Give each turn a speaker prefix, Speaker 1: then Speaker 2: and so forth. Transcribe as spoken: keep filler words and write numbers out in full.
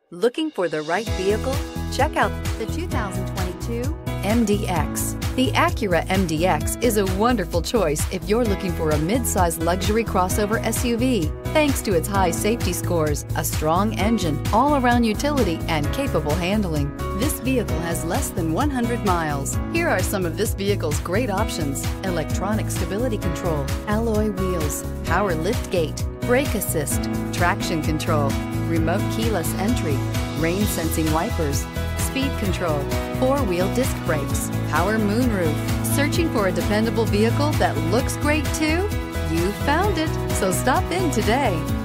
Speaker 1: Looking for the right vehicle? Check out the two thousand twenty-two M D X. The Acura M D X is a wonderful choice if you're looking for a mid-size luxury crossover S U V. Thanks to its high safety scores, a strong engine, all-around utility, and capable handling, this vehicle has less than one hundred miles. Here are some of this vehicle's great options: electronic stability control, alloy wheels, power liftgate, brake assist, traction control, remote keyless entry, rain sensing wipers, speed control, four-wheel disc brakes, power moonroof. Searching for a dependable vehicle that looks great too? You found it, so stop in today.